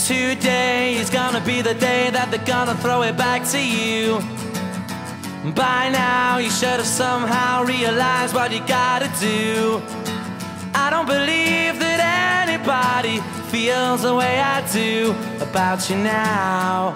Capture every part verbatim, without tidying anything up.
Today is gonna be the day that they're gonna throw it back to you. By now you should have somehow realized what you gotta do. I don't believe that anybody feels the way I do about you now.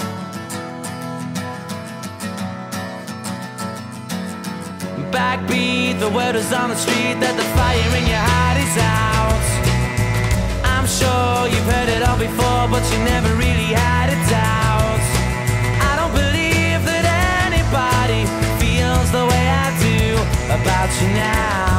Backbeat, the word is on the street that the fire in your heart is out. I'm sure you've heard it all before, but you never really had a doubt. I don't believe that anybody feels the way I do about you now.